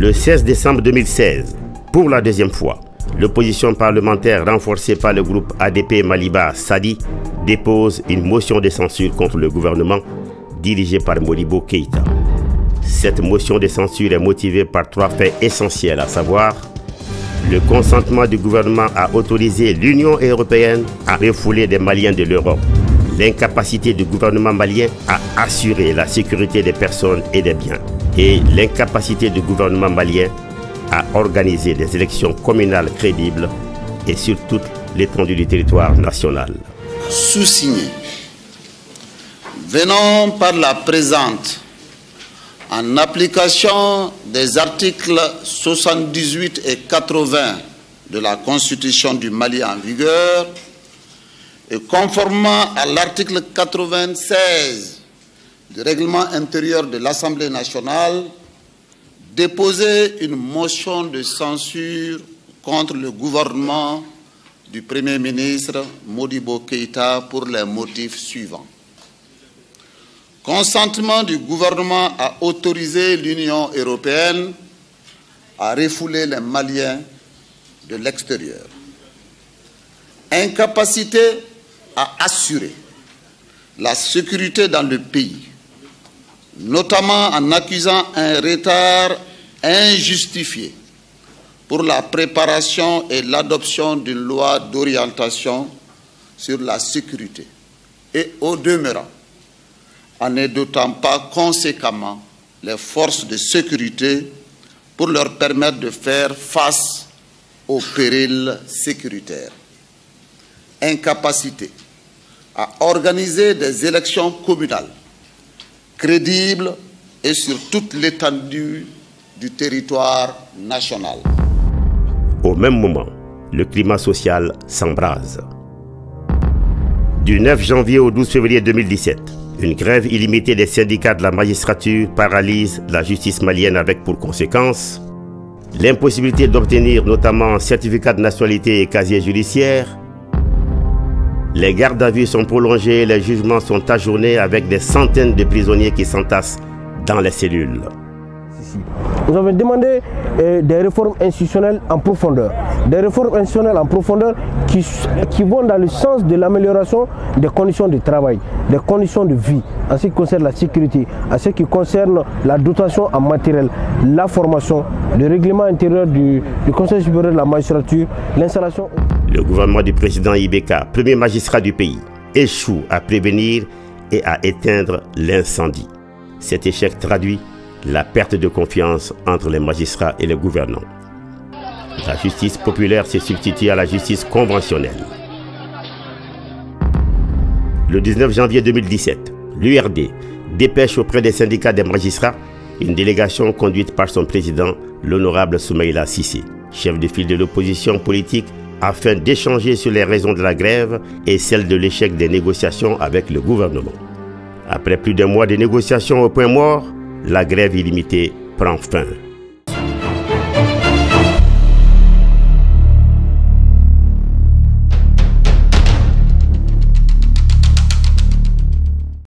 Le 16 décembre 2016, pour la deuxième fois, l'opposition parlementaire renforcée par le groupe ADP Maliba Sadi dépose une motion de censure contre le gouvernement dirigé par Modibo Keïta. Cette motion de censure est motivée par 3 faits essentiels, à savoir le consentement du gouvernement à autoriser l'Union européenne à refouler des Maliens de l'Europe, l'incapacité du gouvernement malien à assurer la sécurité des personnes et des biens, et l'incapacité du gouvernement malien à organiser des élections communales crédibles et sur toute l'étendue du territoire national. Sous-signé, venant par la présente, en application des articles 78 et 80 de la Constitution du Mali en vigueur, et conformément à l'article 96 du règlement intérieur de l'Assemblée nationale, déposer une motion de censure contre le gouvernement du Premier ministre Modibo Keïta pour les motifs suivants. Consentement du gouvernement à autoriser l'Union européenne à refouler les Maliens de l'extérieur. Incapacité à assurer la sécurité dans le pays, notamment en accusant un retard injustifié pour la préparation et l'adoption d'une loi d'orientation sur la sécurité, et au demeurant, en ne dotant pas conséquemment les forces de sécurité pour leur permettre de faire face aux périls sécuritaires. Incapacité à organiser des élections communales crédibles et sur toute l'étendue du territoire national. Au même moment, le climat social s'embrase. Du 9 janvier au 12 février 2017, une grève illimitée des syndicats de la magistrature paralyse la justice malienne avec pour conséquence l'impossibilité d'obtenir notamment un certificat de nationalité et casier judiciaire. Les gardes à vue sont prolongés, les jugements sont ajournés avec des centaines de prisonniers qui s'entassent dans les cellules. Nous avons demandé des réformes institutionnelles en profondeur. Des réformes institutionnelles en profondeur qui vont dans le sens de l'amélioration des conditions de travail, des conditions de vie, en ce qui concerne la sécurité, en ce qui concerne la dotation en matériel, la formation, le règlement intérieur du Conseil supérieur de la magistrature, l'installation. Le gouvernement du président Ibeka, premier magistrat du pays, échoue à prévenir et à éteindre l'incendie. Cet échec traduit la perte de confiance entre les magistrats et les gouvernants. La justice populaire s'est substituée à la justice conventionnelle. Le 19 janvier 2017, l'URD dépêche auprès des syndicats des magistrats une délégation conduite par son président, l'honorable Soumaïla Cissé, chef de file de l'opposition politique, afin d'échanger sur les raisons de la grève et celles de l'échec des négociations avec le gouvernement. Après plus d'un mois de négociations au point mort, la grève illimitée prend fin.